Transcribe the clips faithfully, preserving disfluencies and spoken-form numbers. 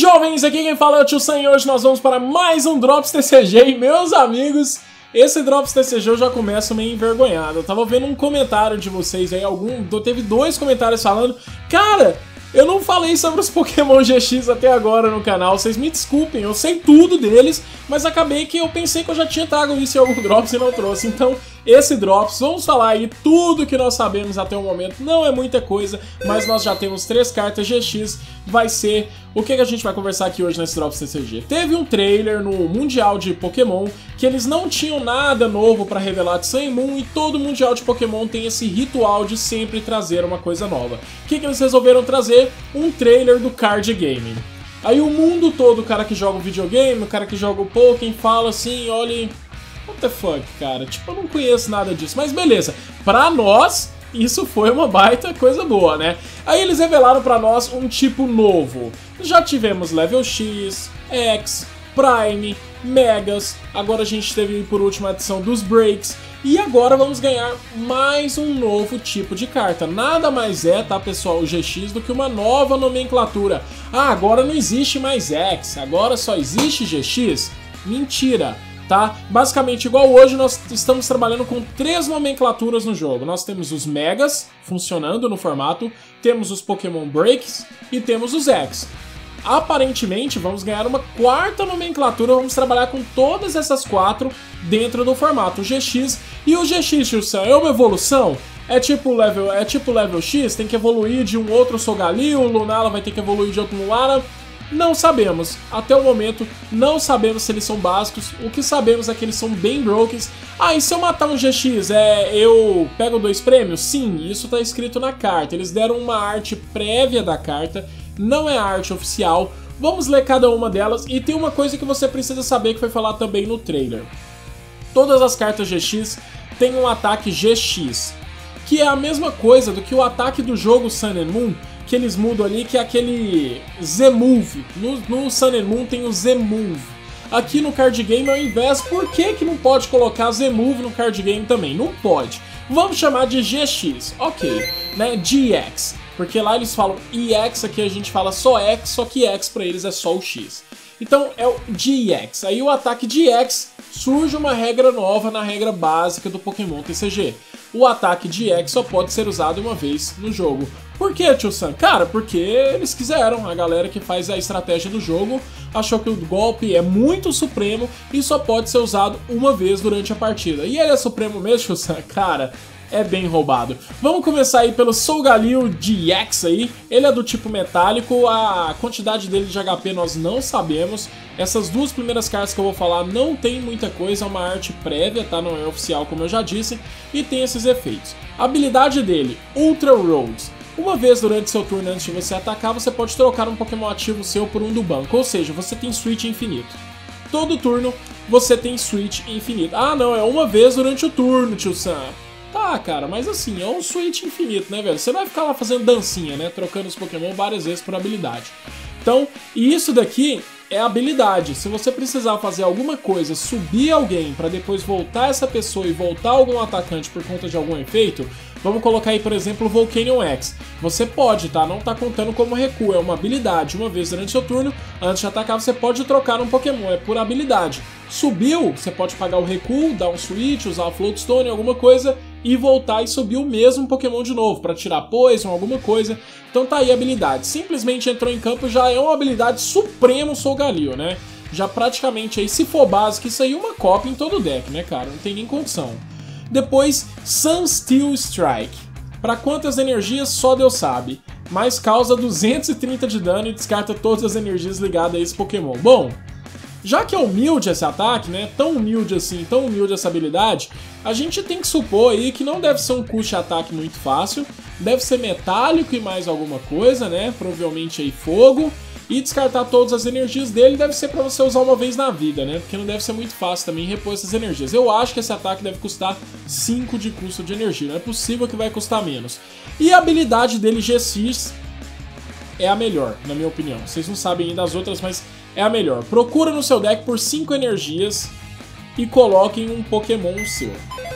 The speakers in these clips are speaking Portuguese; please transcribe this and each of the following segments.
Jovens, aqui quem fala é o Tio Sam e hoje nós vamos para mais um Drops T C G. E meus amigos, esse Drops T C G eu já começo meio envergonhado. Eu tava vendo um comentário de vocês aí, algum, teve dois comentários falando: cara, eu não falei sobre os Pokémon G X até agora no canal, vocês me desculpem, eu sei tudo deles, mas acabei que eu pensei que eu já tinha trago isso em algum Drops e não trouxe. Então, esse Drops, vamos falar aí tudo que nós sabemos até o momento. Não é muita coisa, mas nós já temos três cartas G X. Vai ser o que a gente vai conversar aqui hoje nesse Drops T C G. Teve um trailer no Mundial de Pokémon que eles não tinham nada novo pra revelar de Sun e Moon, e todo Mundial de Pokémon tem esse ritual de sempre trazer uma coisa nova. O que, que eles resolveram trazer? Um trailer do card game. Aí o mundo todo, o cara que joga o videogame, o cara que joga o Pokémon, fala assim: olha, what the fuck, cara, tipo, eu não conheço nada disso, mas beleza, pra nós isso foi uma baita coisa boa, né? Aí eles revelaram pra nós um tipo novo. Já tivemos Level X, X, Prime, Megas, agora a gente teve por última adição dos Breaks, e agora vamos ganhar mais um novo tipo de carta. Nada mais é, tá pessoal, o G X, do que uma nova nomenclatura. Ah, agora não existe mais X, agora só existe G X? Mentira! Tá? Basicamente, igual hoje, nós estamos trabalhando com três nomenclaturas no jogo. Nós temos os Megas funcionando no formato, temos os Pokémon Breaks e temos os X. Aparentemente, vamos ganhar uma quarta nomenclatura, vamos trabalhar com todas essas quatro dentro do formato G X. E o G X, Tio Sam, é uma evolução? É tipo level, é tipo level X? Tem que evoluir de um outro Solgaleo, o Lunala vai ter que evoluir de outro Luara? Não sabemos, até o momento não sabemos se eles são básicos. O que sabemos é que eles são bem broken. Ah, e se eu matar um G X, é, eu pego dois prêmios? Sim, isso tá escrito na carta. Eles deram uma arte prévia da carta, não é a arte oficial. Vamos ler cada uma delas, e tem uma coisa que você precisa saber que foi falado também no trailer. Todas as cartas G X têm um ataque G X, que é a mesma coisa do que o ataque do jogo Sun and Moon, que eles mudam ali, que é aquele Z-Move. No, no Sun and Moon tem o Z-Move. Aqui no card game, ao invés, por que que não pode colocar Z-Move no card game também? Não pode. Vamos chamar de G X, ok, né? G X, porque lá eles falam E X, aqui a gente fala só X, só que X pra eles é só o X. Então é o G X. Aí o ataque G X, surge uma regra nova na regra básica do Pokémon T C G. O ataque G X só pode ser usado uma vez no jogo. Por que, Tio Sam? Cara, porque eles quiseram. A galera que faz a estratégia do jogo achou que o golpe é muito supremo e só pode ser usado uma vez durante a partida. E ele é supremo mesmo, Tio Sam? Cara, é bem roubado. Vamos começar aí pelo Solgaleo G X aí. Ele é do tipo metálico, a quantidade dele de H P nós não sabemos. Essas duas primeiras cartas que eu vou falar não tem muita coisa, é uma arte prévia, tá? Não é oficial, como eu já disse, e tem esses efeitos. A habilidade dele, Ultra Roads. Uma vez durante seu turno antes de você atacar, você pode trocar um Pokémon ativo seu por um do banco, ou seja, você tem Switch infinito. Todo turno você tem Switch infinito. Ah não, é uma vez durante o turno, Tio Sam. Tá, cara, mas assim, é um Switch infinito, né, velho? Você vai ficar lá fazendo dancinha, né? Trocando os Pokémon várias vezes por habilidade. Então, e isso daqui é habilidade. Se você precisar fazer alguma coisa, subir alguém pra depois voltar essa pessoa e voltar algum atacante por conta de algum efeito, vamos colocar aí, por exemplo, o Volcanion X. Você pode, tá? Não tá contando como recuo, é uma habilidade. Uma vez durante seu turno, antes de atacar, você pode trocar um Pokémon, é por habilidade. Subiu, você pode pagar o recuo, dar um switch, usar a Floatstone, alguma coisa, e voltar e subir o mesmo Pokémon de novo, pra tirar Poison, alguma coisa. Então tá aí a habilidade. Simplesmente entrou em campo, já é uma habilidade supremo Solgaleo, né? Já praticamente aí, se for básico, isso aí é uma cópia em todo o deck, né, cara? Não tem nem condição. Depois, Sunsteel Strike. Para quantas energias, só Deus sabe. Mas causa duzentos e trinta de dano e descarta todas as energias ligadas a esse Pokémon. Bom, já que é humilde esse ataque, né? Tão humilde assim, tão humilde essa habilidade, a gente tem que supor aí que não deve ser um custo de ataque muito fácil. Deve ser metálico e mais alguma coisa, né? Provavelmente aí fogo. E descartar todas as energias dele deve ser pra você usar uma vez na vida, né? Porque não deve ser muito fácil também repor essas energias. Eu acho que esse ataque deve custar cinco de custo de energia. Não é possível que vai custar menos. E a habilidade dele G X é a melhor, na minha opinião. Vocês não sabem ainda as outras, mas é a melhor. Procura no seu deck por cinco energias e coloque em um Pokémon seu.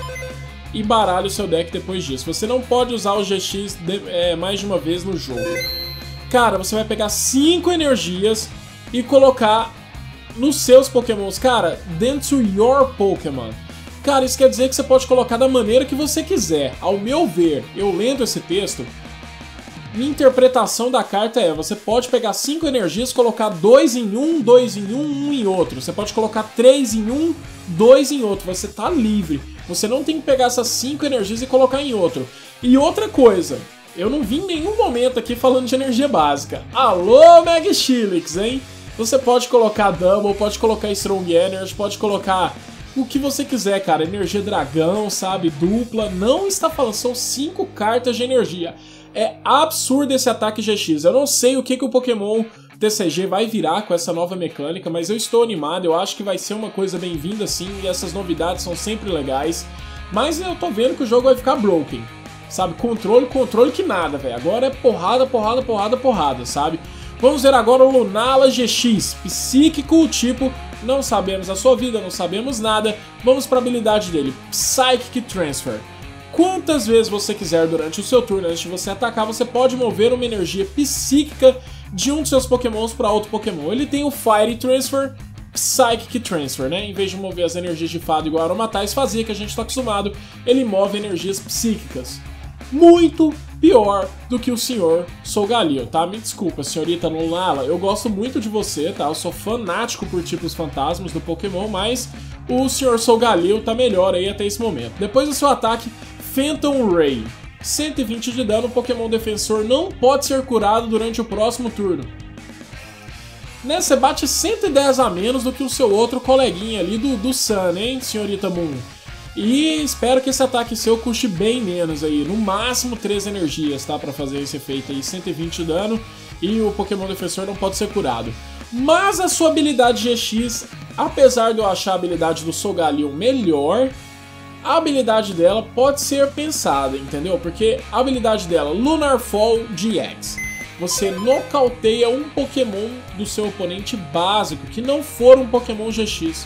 E baralhe o seu deck depois disso. Você não pode usar o G X de, é, mais de uma vez no jogo. Cara, você vai pegar cinco energias e colocar nos seus pokémons, cara, dentro do your Pokémon. Cara, isso quer dizer que você pode colocar da maneira que você quiser. Ao meu ver, eu lendo esse texto, minha interpretação da carta é, você pode pegar cinco energias, colocar dois em um, dois em um, um em outro. Você pode colocar três em um, dois em outro. Você tá livre. Você não tem que pegar essas cinco energias e colocar em outro. E outra coisa, eu não vi em nenhum momento aqui falando de energia básica. Alô, Magchilix, hein? Você pode colocar Double, pode colocar Strong Energy, pode colocar o que você quiser, cara. Energia dragão, sabe? Dupla. Não está falando, são cinco cartas de energia. É absurdo esse ataque G X. Eu não sei o que, que o Pokémon T C G vai virar com essa nova mecânica, mas eu estou animado. Eu acho que vai ser uma coisa bem-vinda sim, e essas novidades são sempre legais. Mas eu tô vendo que o jogo vai ficar broken, sabe? Controle, controle que nada, velho. Agora é porrada, porrada, porrada, porrada, sabe? Vamos ver agora o Lunala G X, psíquico, tipo, não sabemos a sua vida, não sabemos nada. Vamos para a habilidade dele, Psychic Transfer. Quantas vezes você quiser durante o seu turno, antes de você atacar, você pode mover uma energia psíquica de um dos seus pokémons para outro pokémon. Ele tem o Fire Transfer, Psychic Transfer, né? Em vez de mover as energias de fado igual Aromatisse fazia, que a gente está acostumado, ele move energias psíquicas. Muito pior do que o senhor Solgaleo, tá? Me desculpa, senhorita Lunala, eu gosto muito de você, tá? Eu sou fanático por tipos fantasmas do Pokémon, mas o senhor Solgaleo tá melhor aí até esse momento. Depois do seu ataque, Phantom Ray. cento e vinte de dano, o Pokémon defensor não pode ser curado durante o próximo turno. Né, você bate cento e dez a menos do que o seu outro coleguinha ali do, do Sun, hein, senhorita Moon? E espero que esse ataque seu custe bem menos aí, no máximo três energias, tá, pra fazer esse efeito aí, cento e vinte de dano, e o Pokémon defensor não pode ser curado. Mas a sua habilidade G X, apesar de eu achar a habilidade do Solgaleo melhor, a habilidade dela pode ser pensada, entendeu? Porque a habilidade dela, Lunar Fall G X, você nocauteia um Pokémon do seu oponente básico, que não for um Pokémon G X.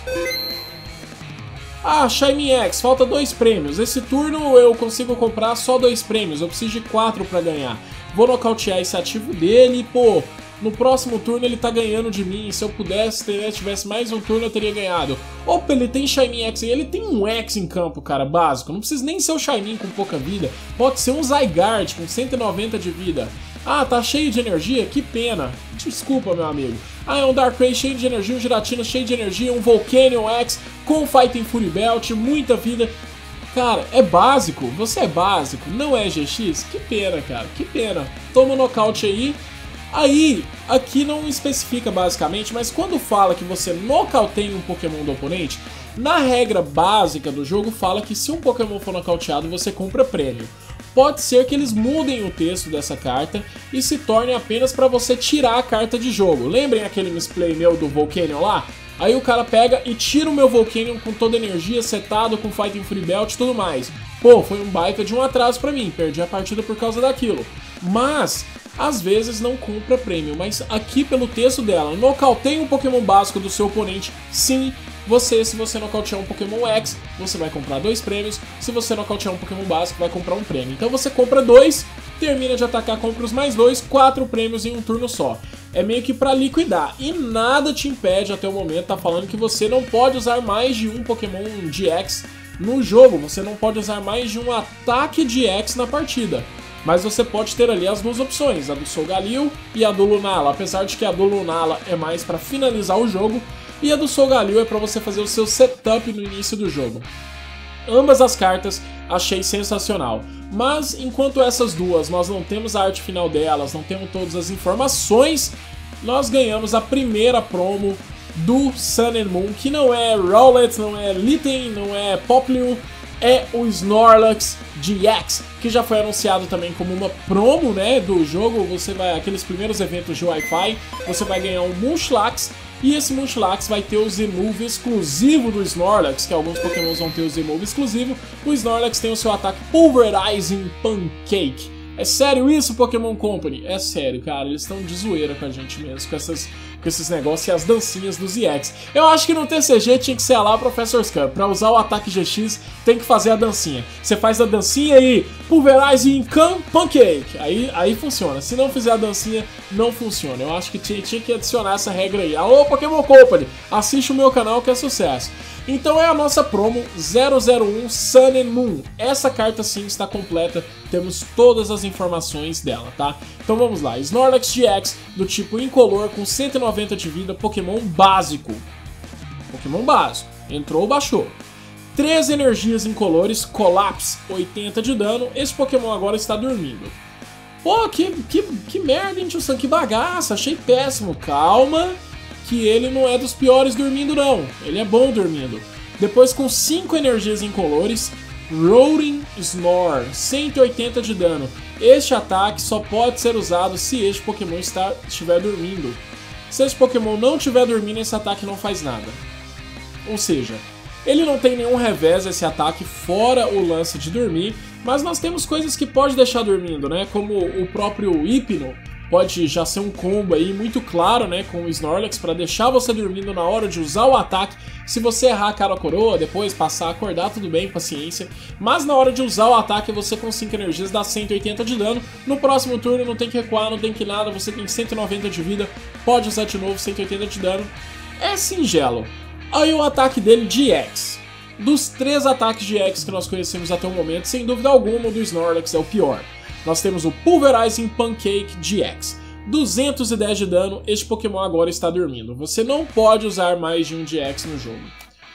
Ah, Shiny X, falta dois prêmios. Esse turno eu consigo comprar só dois prêmios, eu preciso de quatro pra ganhar. Vou nocautear esse ativo dele e, pô, no próximo turno ele tá ganhando de mim. Se eu pudesse, se tivesse mais um turno eu teria ganhado. Opa, ele tem Shiny X e ele tem um X em campo, cara, básico. Não precisa nem ser o Shiny com pouca vida. Pode ser um Zygarde com cento e noventa de vida. Ah, tá cheio de energia? Que pena. Desculpa, meu amigo. Ah, é um Darkrai cheio de energia, um Giratina cheio de energia, um Volcanion X com Fighting Fury Belt, muita vida. Cara, é básico. Você é básico, não é G X? Que pena, cara, que pena. Toma um nocaute aí. Aí, aqui não especifica basicamente, mas quando fala que você nocauteia um Pokémon do oponente, na regra básica do jogo fala que se um Pokémon for nocauteado, você compra prêmio. Pode ser que eles mudem o texto dessa carta e se torne apenas para você tirar a carta de jogo. Lembrem aquele misplay meu do Volcanion lá? Aí o cara pega e tira o meu Volcanion com toda a energia, setado, com Fighting Fury Belt e tudo mais. Pô, foi um baita de um atraso pra mim, perdi a partida por causa daquilo. Mas, às vezes não compra prêmio, mas aqui pelo texto dela, nocauteia um Pokémon básico do seu oponente, sim. Você, se você nocautear um Pokémon X, você vai comprar dois prêmios. Se você nocautear um Pokémon básico, vai comprar um prêmio. Então você compra dois, termina de atacar, compra os mais dois, quatro prêmios em um turno só. É meio que pra liquidar. E nada te impede até o momento, tá falando que você não pode usar mais de um Pokémon de X no jogo. Você não pode usar mais de um ataque de X na partida. Mas você pode ter ali as duas opções, a do Solgaleo e a do Lunala. Apesar de que a do Lunala é mais pra finalizar o jogo, e a do Solgaleo é para você fazer o seu setup no início do jogo. Ambas as cartas achei sensacional, mas enquanto essas duas nós não temos a arte final delas, não temos todas as informações, nós ganhamos a primeira promo do Sun and Moon, que não é Rowlet, não é Litten, não é Popplio, é o Snorlax G X, que já foi anunciado também como uma promo, né, do jogo. Você vai, aqueles primeiros eventos de Wi-Fi, você vai ganhar um Munchlax. E esse Munchlax vai ter o Z-Move exclusivo do Snorlax, que alguns Pokémons vão ter o Z-Move exclusivo. O Snorlax tem o seu ataque Pulverizing Pancake. É sério isso, Pokémon Company? É sério, cara, eles estão de zoeira com a gente mesmo, com essas, com esses negócios e as dancinhas dos E X. Eu acho que no T C G tinha que ser lá Professor's Cup. Pra usar o ataque G X, tem que fazer a dancinha. Você faz a dancinha e Pulverize Income Pancake. Aí, aí funciona. Se não fizer a dancinha, não funciona. Eu acho que tinha, tinha que adicionar essa regra aí. Alô, Pokémon Company, assiste o meu canal que é sucesso. Então é a nossa promo zero zero um Sun and Moon. Essa carta sim está completa, temos todas as informações dela, tá? Então vamos lá, Snorlax G X do tipo incolor com cento e noventa de vida, Pokémon básico. Pokémon básico, entrou, baixou. três energias incolores, Collapse, oitenta de dano, esse Pokémon agora está dormindo. Pô, que, que, que merda, hein, tio Sam, que bagaça, achei péssimo, calma. Que ele não é dos piores dormindo não, ele é bom dormindo. Depois com cinco energias incolores, Roaring Snore, cento e oitenta de dano. Este ataque só pode ser usado se este Pokémon está, estiver dormindo. Se este Pokémon não estiver dormindo, esse ataque não faz nada. Ou seja, ele não tem nenhum revés esse ataque fora o lance de dormir, mas nós temos coisas que pode deixar dormindo, né? Como o próprio Hypno. Pode já ser um combo aí muito claro, né, com o Snorlax para deixar você dormindo na hora de usar o ataque. Se você errar a cara ou coroa, depois passar a acordar, tudo bem, paciência. Mas na hora de usar o ataque, você com cinco energias dá cento e oitenta de dano. No próximo turno não tem que recuar, não tem que nada, você tem cento e noventa de vida, pode usar de novo, cento e oitenta de dano. É singelo. Aí o ataque dele de X. Dos três ataques de X que nós conhecemos até o momento, sem dúvida alguma o do Snorlax é o pior. Nós temos o Pulverizing Pancake G X. duzentos e dez de dano, este Pokémon agora está dormindo. Você não pode usar mais de um G X no jogo.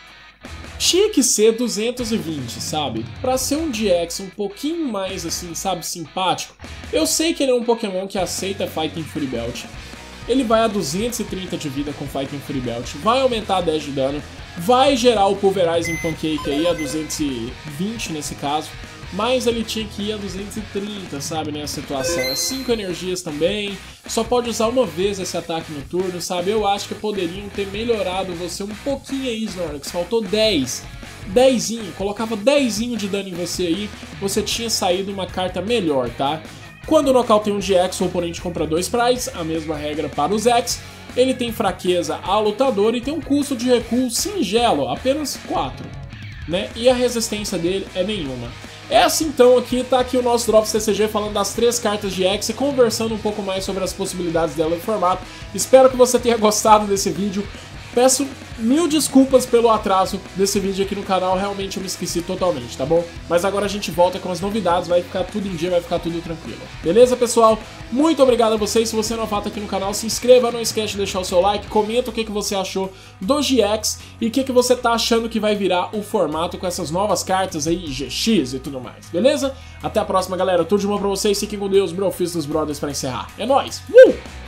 Tinha que ser duzentos e vinte, sabe? Pra ser um G X um pouquinho mais, assim, sabe, simpático. Eu sei que ele é um Pokémon que aceita Fighting Fury Belt. Ele vai a duzentos e trinta de vida com Fighting Fury Belt, vai aumentar a dez de dano, vai gerar o Pulverizing Pancake aí a duzentos e vinte nesse caso. Mas ele tinha que ir a duzentos e trinta, sabe, nessa situação. É cinco energias também, só pode usar uma vez esse ataque no turno, sabe? Eu acho que poderiam ter melhorado você um pouquinho aí, Snorlax. Faltou dez. dezinho, colocava dezinho de dano em você aí, você tinha saído uma carta melhor, tá? Quando o nocauteia um G X, o oponente compra dois sprites, a mesma regra para os X. Ele tem fraqueza a lutador e tem um custo de recuo singelo, apenas quatro, né? E a resistência dele é nenhuma. Essa então aqui, tá aqui o nosso Drops T C G falando das três cartas de X e conversando um pouco mais sobre as possibilidades dela no formato. Espero que você tenha gostado desse vídeo. Peço mil desculpas pelo atraso desse vídeo aqui no canal, realmente eu me esqueci totalmente, tá bom? Mas agora a gente volta com as novidades, vai ficar tudo em dia, vai ficar tudo tranquilo. Beleza, pessoal? Muito obrigado a vocês, se você é novato aqui no canal, se inscreva, não esquece de deixar o seu like, comenta o que, que você achou do G X e o que, que você tá achando que vai virar o formato com essas novas cartas aí, G X e tudo mais, beleza? Até a próxima, galera, tudo de bom pra vocês, fiquem com Deus, Brofist dos Brothers pra encerrar. É nóis! Uh!